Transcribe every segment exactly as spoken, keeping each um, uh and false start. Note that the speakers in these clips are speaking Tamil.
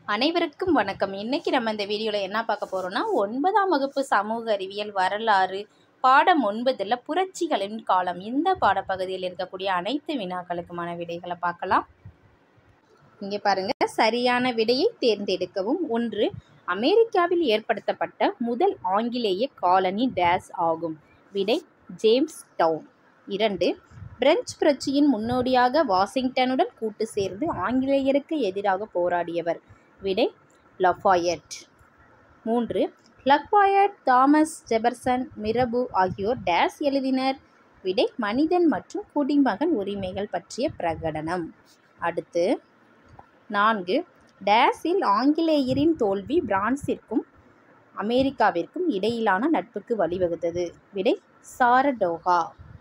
அனைவருக்கும் வணக்கம். இன்னைக்கு நம்ம இந்த வீடியோவில் என்ன பார்க்க போகிறோம்னா, ஒன்பதாம் வகுப்பு சமூக அறிவியல் வரலாறு பாடம் ஒன்பதில் புரட்சிகளின் காலம் இந்த பாடப்பகுதியில் இருக்கக்கூடிய அனைத்து வினாக்களுக்குமான விடைகளை பார்க்கலாம். இங்கே பாருங்க, சரியான விடையை தேர்ந்தெடுக்கவும். ஒன்று, அமெரிக்காவில் ஏற்படுத்தப்பட்ட முதல் ஆங்கிலேய காலனி டேஸ் ஆகும். விடை ஜேம்ஸ் டவுன். இரண்டு, பிரெஞ்சு புரட்சியின் முன்னோடியாக வாஷிங்டனுடன் கூட்டு சேர்ந்து ஆங்கிலேயருக்கு எதிராக போராடியவர். விடை லஃபாயட். மூன்று, லஃபாயட், தாமஸ் ஜெபர்சன், மிரபு ஆகியோர் டேஸ் எழுதினர். விடை மனிதன் மற்றும் குடிமகன் உரிமைகள் பற்றிய பிரகடனம். அடுத்து நான்கு, டேஸில் ஆங்கிலேயரின் தோல்வி பிரான்சிற்கும் அமெரிக்காவிற்கும் இடையிலான நட்புக்கு வழிவகுத்தது. விடை சாரடோகா.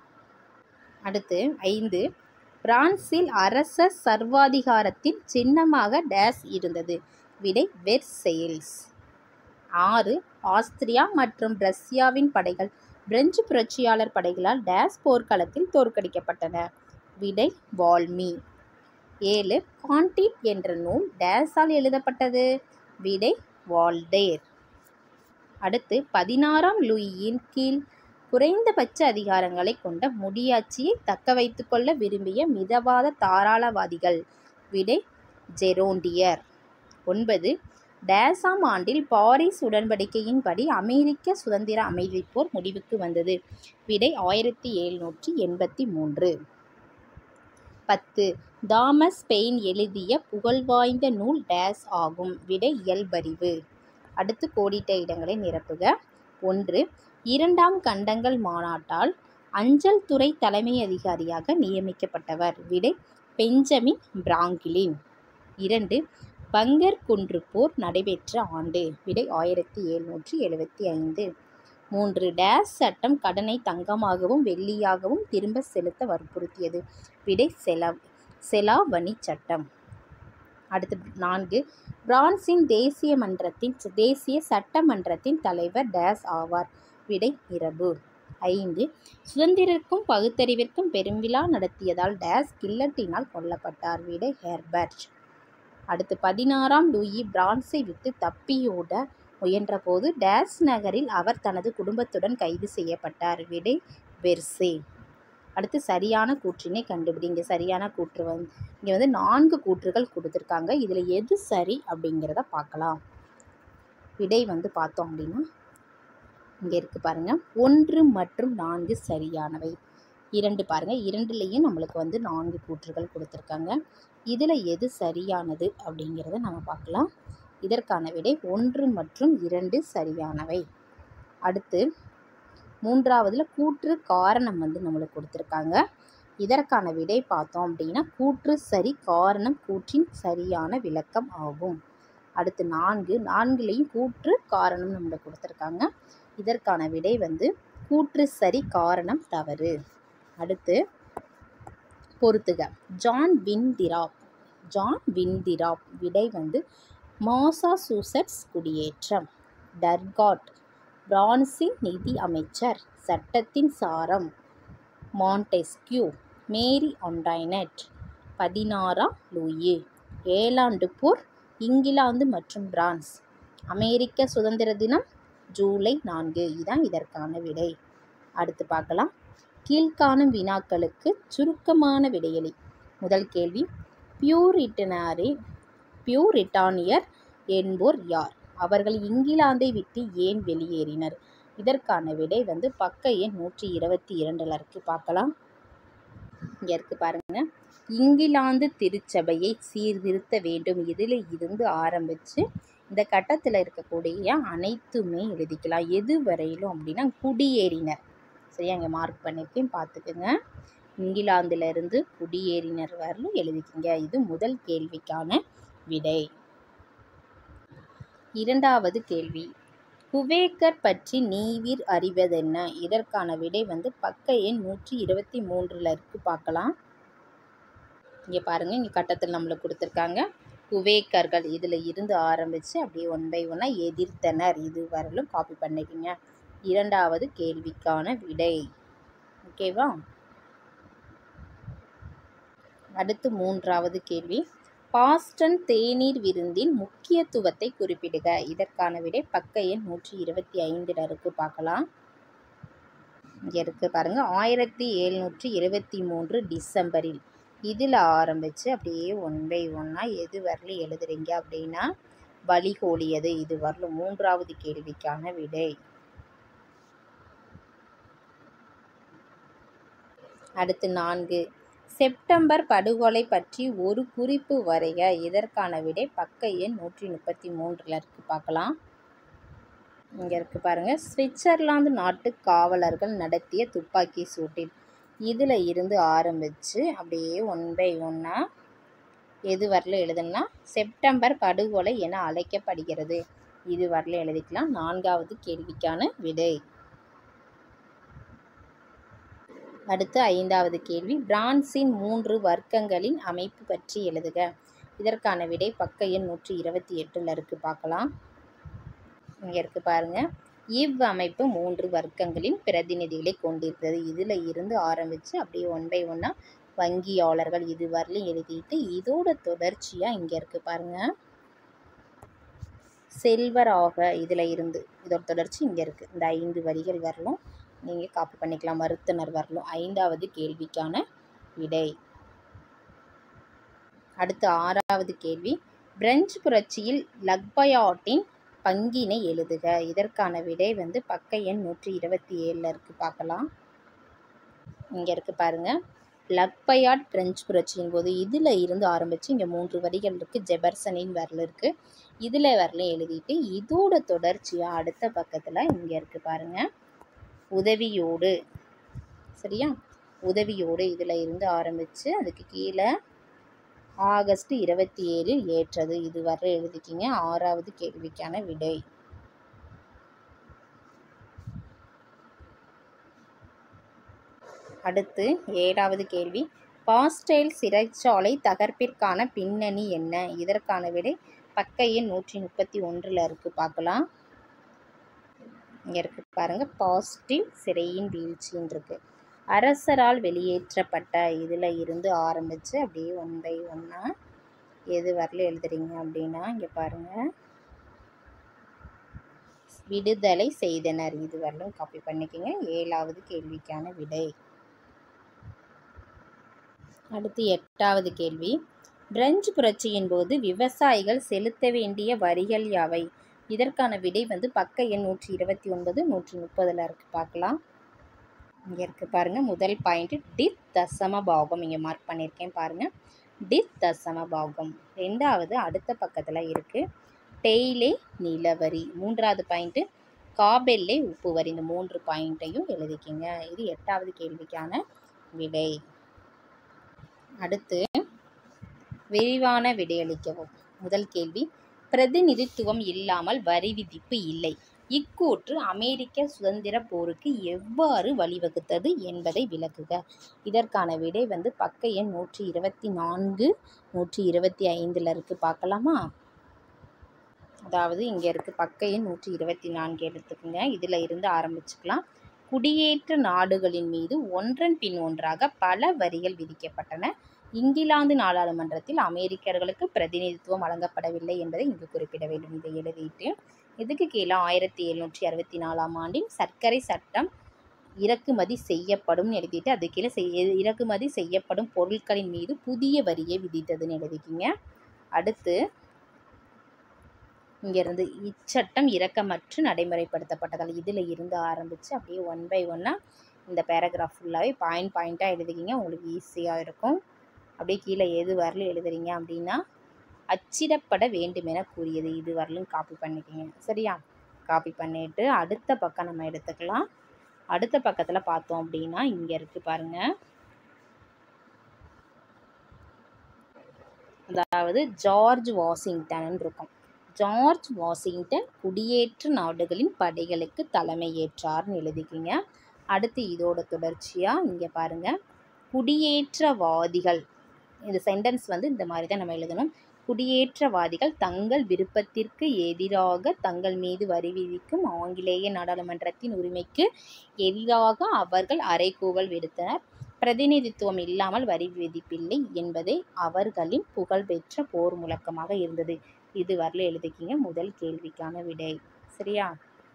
அடுத்து ஐந்து, பிரான்சில் அரச சர்வாதிகாரத்தின் சின்னமாக டேஸ் இருந்தது. விடை வெர்செயில்ஸ். ஆறு, ஆஸ்திரியா மற்றும் ரஷ்யாவின் படைகள் பிரெஞ்சு புரட்சியாளர் படைகளால் டேஸ் போர்க்களத்தில் தோற்கடிக்கப்பட்டன. விடை வால்மி. ஏழு, கான்டிட் என்ற நூல் டேஸால் எழுதப்பட்டது. விடை வால்டேர். அடுத்து பதினாறாம் லூயியின் கீழ் குறைந்தபட்ச அதிகாரங்களை கொண்ட முடியாட்சியை தக்க வைத்து கொள்ள விரும்பிய மிதவாத தாராளவாதிகள். விடை ஜெரோண்டியர். ஒன்பது, டேஸாம் ஆண்டில் பாரிஸ் உடன்படிக்கையின்படி அமெரிக்க சுதந்திர அமைதிப்போர் முடிவுக்கு வந்தது. விடை ஆயிரத்தி எழுநூற்றி எண்பத்தி மூன்று. பத்து, தாமஸ் பெயின் எழுதிய புகழ்வாய்ந்த நூல் டேஸ் ஆகும். விடை இயல்பறிவு. அடுத்து கோடிட்ட இடங்களை நிரப்புக. ஒன்று, இரண்டாம் கண்டங்கள் மாநாட்டால் அஞ்சல் துறை தலைமை அதிகாரியாக நியமிக்கப்பட்டவர். விடை பெஞ்சமின் பிராங்கிலின். இரண்டு, பங்கர் குன்று போர் நடைபெற்ற ஆண்டு. விடை ஆயிரத்தி எழுநூற்றி எழுபத்தி ஐந்து. மூன்று, டேஸ் சட்டம் கடனை தங்கமாகவும் வெள்ளியாகவும் திரும்ப செலுத்த வற்புறுத்தியது. விடை செலா செலாவணி சட்டம். அடுத்து நான்கு, பிரான்சின் தேசிய மன்றத்தின் தேசிய சட்டமன்றத்தின் தலைவர் டேஸ் ஆவார். விடை இரபு. ஐந்து, சுதந்திரத்திற்கும் பகுத்தறிவிற்கும் பெருவிழா நடத்தியதால் டேஸ் கில்லட்டினால் கொல்லப்பட்டார். விடை ஹெர்பர்ட். அடுத்து பதினாறாம் லூயி பிரான்சை விட்டு தப்பியோட முயன்றபோது டேஸ் நகரில் அவர் தனது குடும்பத்துடன் கைது செய்யப்பட்டார். விடை வெர்சே. அடுத்து சரியான கூற்றினை கண்டுபிடிங்க. சரியான கூற்று வந்து இங்கே வந்து நான்கு கூற்றுகள் கொடுத்துருக்காங்க. இதில் எது சரி அப்படிங்கிறத பார்க்கலாம். விடை வந்து பார்த்தோம் அப்படின்னா இங்கே இருக்குது பாருங்கள், ஒன்று மற்றும் நான்கு சரியானவை. இரண்டு பாருங்கள், இரண்டுலேயும் நம்மளுக்கு வந்து நான்கு கூற்றுகள் கொடுத்துருக்காங்க. இதில் எது சரியானது அப்படிங்கிறத நம்ம பார்க்கலாம். இதற்கான விடை ஒன்று மற்றும் இரண்டு சரியானவை. அடுத்து மூன்றாவதுல கூற்று காரணம் வந்து நம்மளுக்கு கொடுத்துருக்காங்க. இதற்கான விடை பார்த்தோம் அப்படின்னா கூற்று சரி, காரணம் கூற்றின் சரியான விளக்கம் ஆகும். அடுத்து நான்கு, நான்குலேயும் கூற்று காரணம் நம்மளுக்கு கொடுத்துருக்காங்க. இதற்கான விடை வந்து கூற்று சரி, காரணம் தவறு. அடுத்து பொறுத்துக. ஜான் வின்திராப் ஜான் வின்திராப் விடை வந்து மாசாசூசெட்ஸ் குடியேற்றம். டர்காட் பிரான்சின் நிதி அமைச்சர். சட்டத்தின் சாரம். மாண்டெஸ்கியூ. Marie Antoinette. பதினாறாம் லூயி. ஏழாண்டு போர் இங்கிலாந்து மற்றும் பிரான்ஸ். அமெரிக்க சுதந்திர தினம் ஜூலை நான்கு. இதுதான் இதற்கான விடை. அடுத்து பார்க்கலாம். கீழ்காணும் வினாக்களுக்கு சுருக்கமான விடையளி. முதல் கேள்வி, பியூரிட்டனாரி பியூரிட்டானியர் என்போர் யார்? அவர்கள் இங்கிலாந்தை விட்டு ஏன் வெளியேறினர்? இதற்கான விடை வந்து பக்க எண் நூற்றி இருபத்தி இரண்டில் இருக்கு. பார்க்கலாம். இங்கே இருக்குது பாருங்க, இங்கிலாந்து திருச்சபையை சீர்திருத்த வேண்டும். இதில் இருந்து ஆரம்பித்து இந்த கட்டத்தில் இருக்கக்கூடிய அனைத்துமே எழுதிக்கலாம். எது வரையிலும் அப்படின்னா குடியேறினர். சரி, அங்கே மார்க் பண்ணியிருக்கேன், பார்த்துக்குங்க. இங்கிலாந்திலிருந்து குடியேறினர் வரலும் எழுதிக்கிங்க. இது முதல் கேள்விக்கான விடை. இரண்டாவது கேள்வி, குவேக்கர் பற்றி நீவிர் அறிவதென்ன? இதற்கான விடை வந்து பக்க எண் நூற்றி இருபத்தி மூன்றில் இருக்கு. பார்க்கலாம். இங்கே பாருங்கள், இங்கே கட்டத்தில் நம்மளுக்கு கொடுத்துருக்காங்க. குவேக்கர்கள் இதில் இருந்து ஆரம்பித்து அப்படியே ஒன் பை ஒன்னாக எதிர்த்தனர். இது வரலும் காப்பி பண்ணிக்கிங்க. இரண்டாவது கேள்விக்கான விடை. ஓகேவா? அடுத்து மூன்றாவது கேள்வி, பாஸ்டன் தேநீர் விருந்தின் முக்கியத்துவத்தை குறிப்பிடுக. இதற்கான விடை பக்க எண் நூற்றி இருபத்தி ஐந்தில் இருக்கு பார்க்கலாம். இங்கே இருக்குது பாருங்கள். ஆயிரத்தி எழுநூற்றி இருபத்தி மூன்று டிசம்பரில் இதில் ஆரம்பித்து அப்படியே ஒன் பை ஒன்னாக எது வரலும் எழுதுறீங்க அப்படின்னா வழிகோலியது. இது வரலும் மூன்றாவது கேள்விக்கான விடை. அடுத்து நான்கு. செப்டம்பர் படுகொலை பற்றி ஒரு குறிப்பு வரைக. இதற்கான விடை பக்க எண் நூற்றி முப்பத்தி மூன்றில் இருக்கு பார்க்கலாம். இங்கே இருக்குது பாருங்கள். சுவிட்சர்லாந்து நாட்டு காவலர்கள் நடத்திய துப்பாக்கி சூட்டில் இதில் இருந்து ஆரம்பித்து அப்படியே ஒன் பை ஒன்னாக எது வரல எழுதுனா செப்டம்பர் படுகொலை என அழைக்கப்படுகிறது. இது வரல எழுதிக்கலாம். நான்காவது கேள்விக்கான விடை. அடுத்து ஐந்தாவது கேள்வி. பிரான்சின் மூன்று வர்க்கங்களின் அமைப்பு பற்றி எழுதுக. இதற்கான விடை பக்க எண் நூற்றி இருபத்தி எட்டில் இருக்குது பார்க்கலாம். இங்கே இருக்குது பாருங்கள். இவ்வமைப்பு மூன்று வர்க்கங்களின் பிரதிநிதிகளை கொண்டிருக்கிறது. இதில் இருந்து ஆரம்பித்து அப்படியே ஒன் பை ஒன்னா வங்கியாளர்கள் இது வரலையும் எழுதிட்டு இதோட தொடர்ச்சியாக இங்கே இருக்குது பாருங்கள். செல்வராக இதில் இருந்து இதோட தொடர்ச்சி இங்கே இருக்குது. இந்த ஐந்து வரிகள் வரலும் நீங்கள் காப்பி பண்ணிக்கலாம். மருத்துனர் வரலும் ஐந்தாவது கேள்விக்கான விடை. அடுத்து ஆறாவது கேள்வி. பிரெஞ்சு புரட்சியில் லஃபயாட்டின் பங்கினை எழுதுக. இதற்கான விடை வந்து பக்க எண் நூற்றி இருபத்தி ஏழில் இருக்குது பார்க்கலாம். இங்கே இருக்குது பாருங்கள். லஃபயாட் பிரெஞ்சு புரட்சியின் போது இதில் இருந்து ஆரம்பித்து இங்கே மூன்று வரிகள் இருக்குது. ஜெபர்சனின் வரல இருக்குது. இதில் வரலையும் எழுதிட்டு இதோட தொடர்ச்சியாக அடுத்த பக்கத்தில் இங்கே இருக்குது பாருங்கள். உதவியோடு, சரியா, உதவியோடு இதில் இருந்து ஆரம்பித்து அதுக்கு கீழே ஆகஸ்ட் இருபத்தி ஏழில் ஏற்றது. இது வர எழுதிக்கிங்க. ஆறாவது கேள்விக்கான விடை. அடுத்து ஏழாவது கேள்வி. பாஸ்டைல் சிறைச்சாலை தகர்ப்பிற்கான பின்னணி என்ன? இதற்கான விடை பக்க எண் நூற்றி முப்பத்தி ஒன்றில் இருக்குது பார்க்கலாம். இங்கே இருக்குது பாருங்கள். பாஸ்டைல் சிறையின் வீழ்ச்சின்னு இருக்குது. அரசரால் வெளியேற்றப்பட்ட இதில் இருந்து ஆரம்பித்து அப்படியே ஒன் பை ஒன்னா எது வரல எழுதுறீங்க அப்படின்னா இங்கே பாருங்கள். விடுதலை செய்தனர். இது வரலும் காப்பி பண்ணிக்கோங்க. ஏழாவது கேள்விக்கான விடை. அடுத்து எட்டாவது கேள்வி. பிரெஞ்சு புரட்சியின் போது விவசாயிகள் செலுத்த வேண்டிய வரிகள் யாவை? இதற்கான விடை வந்து பக்க எண் நூற்றி இருபத்தி ஒன்பது நூற்றி முப்பதில் இருக்குது பார்க்கலாம். இங்கே இருக்குது பாருங்கள். முதல் பாயிண்ட் டித் தசம பாகம் இங்கே மார்க் பண்ணியிருக்கேன் பாருங்கள். டித் தசம பாகம். ரெண்டாவது அடுத்த பக்கத்தில் இருக்குது டெய்லே நிலவரி. மூன்றாவது பாயிண்ட்டு காபெல்லே உப்பு வரி. இந்த மூன்று பாயிண்ட்டையும் எழுதிக்கிங்க. இது எட்டாவது கேள்விக்கான விடை. அடுத்து விரிவான விடையளிக்கவும். முதல் கேள்வி. பிரதிநிதித்துவம் இல்லாமல் வரி விதிப்பு இல்லை. இக்கூற்று அமெரிக்க சுதந்திர போருக்கு எவ்வாறு வழிவகுத்தது என்பதை விளக்குக. இதற்கான விடை வந்து பக்க எண் நூற்றி இருபத்தி நான்கு நூற்றி இருபத்தி ஐந்தில் இருக்குது பார்க்கலாமா. அதாவது இங்கே இருக்குது பக்க எண் நூற்றி இருபத்தி நான்கு எடுத்துக்கோங்க. இதில் இருந்து ஆரம்பிச்சுக்கலாம். குடியேற்ற நாடுகளின் மீது ஒன்றன் பின் ஒன்றாக பல வரிகள் விதிக்கப்பட்டன. இங்கிலாந்து நாடாளுமன்றத்தில் அமெரிக்கர்களுக்கு பிரதிநிதித்துவம் வழங்கப்படவில்லை என்பதை இங்கு குறிப்பிட வேண்டும். இதை எழுதிட்டு இதுக்கு கீழே ஆயிரத்தி எழுநூற்றி அறுபத்தி நாலாம் ஆண்டின் சர்க்கரை சட்டம் இறக்குமதி செய்யப்படும் எழுதிட்டு அது கீழே செய் இறக்குமதி செய்யப்படும் பொருட்களின் மீது புதிய வரியை விதித்ததுன்னு எழுதிக்கிங்க. அடுத்து இங்கேருந்து இச்சட்டம் இறக்கமற்று நடைமுறைப்படுத்தப்பட்டதால் இதில் இருந்து ஆரம்பித்து அப்படியே ஒன் பை ஒன்னாக இந்த பேராகிராஃப் ஃபுல்லாகவே பாயிண்ட் பாயிண்ட்டாக எழுதிக்கிங்க. உங்களுக்கு ஈஸியாக இருக்கும். அப்படியே கீழே எது வரலும் எழுதுறீங்க அப்படின்னா அச்சிடப்பட வேண்டும் என கூறியது. இது வரலும் காப்பி பண்ணிக்கிங்க. சரியா, காப்பி பண்ணிவிட்டு அடுத்த பக்கம் நம்ம எடுத்துக்கலாம். அடுத்த பக்கத்தில் பார்த்தோம் அப்படின்னா இங்கே இருக்குது பாருங்கள். அதாவது ஜார்ஜ் வாஷிங்டன் இருக்கும். ஜார்ஜ் வாஷிங்டன் குடியேற்ற நாடுகளின் படைகளுக்கு தலைமை ஏற்றார்னு எழுதிக்கிங்க. அடுத்து இதோட தொடர்ச்சியாக இங்கே பாருங்கள். குடியேற்றவாதிகள், இந்த சென்டென்ஸ் வந்து இந்த மாதிரி தான் நம்ம எழுதணும். குடியேற்றவாதிகள் தங்கள் விருப்பத்திற்கு எதிராக தங்கள் மீது வரி விதிக்கும் ஆங்கிலேய நாடாளுமன்றத்தின் உரிமைக்கு எதிராக அவர்கள் அறைகூவல் விடுத்தனர். பிரதிநிதித்துவம் இல்லாமல் வரி விதிப்பில்லை என்பதே அவர்களின் புகழ்பெற்ற போர் முழக்கமாக இருந்தது. இது வரல எழுதிக்கிங்க முதல் கேள்விக்கான விடை. சரியா?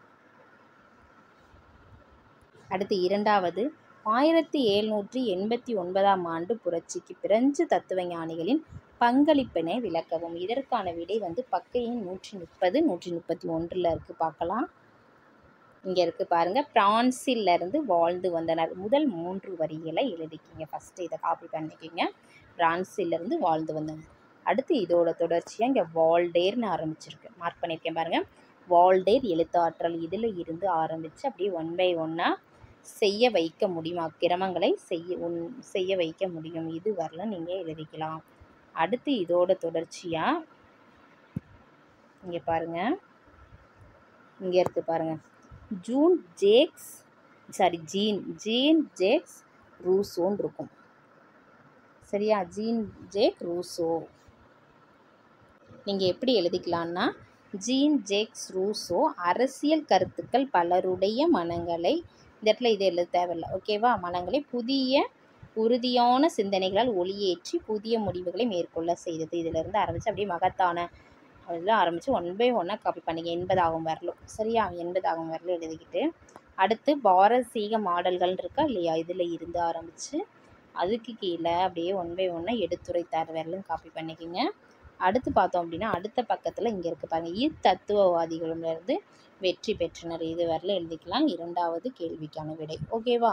அடுத்து இரண்டாவது, ஆயிரத்தி எழுநூற்றி எண்பத்தி ஒன்பதாம் ஆண்டு புரட்சிக்கு பிரெஞ்சு தத்துவ ஞானிகளின் பங்களிப்பினை விளக்கவும். இதற்கான விடை வந்து பக்க எண் நூற்றி முப்பது நூற்றி முப்பத்தி ஒன்றில் இருக்குது, பார்க்கலாம். இங்கே இருக்குது பாருங்கள். பிரான்சிலிருந்து வாழ்ந்து வந்தனர். முதல் மூன்று வரிகளை எழுதிக்கிங்க. ஃபஸ்ட்டு இதை காப்பி பண்ணிக்கிங்க. பிரான்சிலிருந்து வாழ்ந்து வந்தனர். அடுத்து இதோட தொடர்ச்சியாக இங்கே வால்டேர்னு ஆரம்பிச்சிருக்கு, மார்க் பண்ணியிருக்கேன் பாருங்கள். வால்டேர் எழுத்தாற்றல் இதில் இருந்து ஆரம்பித்து அப்படியே ஒன் பை ஒன்னாக செய்ய வைக்க முடியும், அக்கிரமங்களை செய்ய உன் செய்ய வைக்க முடியும். இது வரல நீங்கள் எழுதிக்கலாம். அடுத்து இதோட தொடர்ச்சியாக இங்கே பாருங்கள், இங்கே இருக்குது பாருங்கள். June Jacques sorry Jean Jean Jacques ரூசோன்னு இருக்கும். சரியா? Jean Jacques Rousseau. நீங்கள் எப்படி எழுதிக்கலான்னா, ஜீன் ஜேக்ஸ் ரூசோ அரசியல் கருத்துக்கள் பலருடைய மனங்களை, இந்த இடத்துல இது எழுத தேவையில்லை, ஓகேவா? மனங்களை புதிய உறுதியான சிந்தனைகளால் ஒளியேற்றி புதிய முடிவுகளை மேற்கொள்ள செய்தது. இதிலிருந்து ஆரம்பித்து அப்படியே மகத்தான அதில் ஆரம்பித்து ஒன் பை ஒன்னாக காப்பி பண்ணிங்க. எண்பதாகும் வரலும். சரியா? எண்பதாகும் வரலும் எழுதிக்கிட்டு அடுத்து பாரசீக மாடல்கள் இருக்கா இல்லையா, இதில் இருந்து ஆரம்பித்து அதுக்கு கீழே அப்படியே ஒன் பை ஒன்னாக எடுத்துரைத்தார் வரலும் காப்பி பண்ணிக்கிங்க. அடுத்து பார்த்தோம் அப்படின்னா அடுத்த பக்கத்தில் இங்கே இருக்குது பாருங்கள். இத்தத்துவவாதிகளிலிருந்து வெற்றி பெற்றனர். இது வரல எழுதிக்கலாம். இரண்டாவது கேள்விக்கான விடை. ஓகேவா?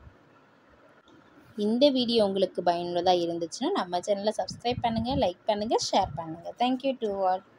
இந்த வீடியோ உங்களுக்கு பயனுள்ளதாக இருந்துச்சுன்னா நம்ம சேனலை சப்ஸ்கிரைப் பண்ணுங்கள், லைக் பண்ணுங்கள், ஷேர் பண்ணுங்கள். Thank you to all.